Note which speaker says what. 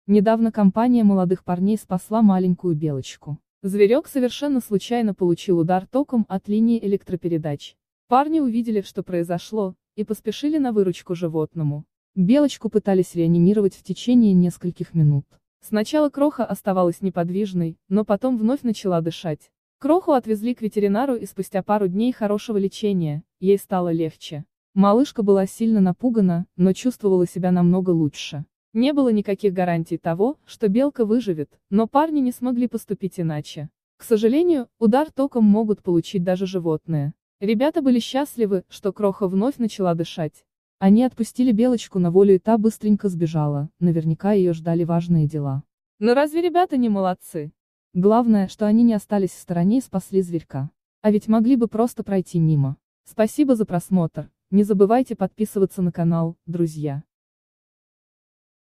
Speaker 1: Недавно компания молодых парней спасла маленькую белочку. Зверек совершенно случайно получил удар током от линии электропередач. Парни увидели, что произошло, и поспешили на выручку животному. Белочку пытались реанимировать в течение нескольких минут. Сначала Кроха оставалась неподвижной, но потом вновь начала дышать. Кроху отвезли к ветеринару, и спустя пару дней хорошего лечения ей стало легче. Малышка была сильно напугана, но чувствовала себя намного лучше. Не было никаких гарантий того, что белка выживет, но парни не смогли поступить иначе. К сожалению, удар током могут получить даже животные. Ребята были счастливы, что Кроха вновь начала дышать. Они отпустили белочку на волю, и та быстренько сбежала, наверняка ее ждали важные дела. Но разве ребята не молодцы? Главное, что они не остались в стороне и спасли зверька. А ведь могли бы просто пройти мимо. Спасибо за просмотр, не забывайте подписываться на канал, друзья.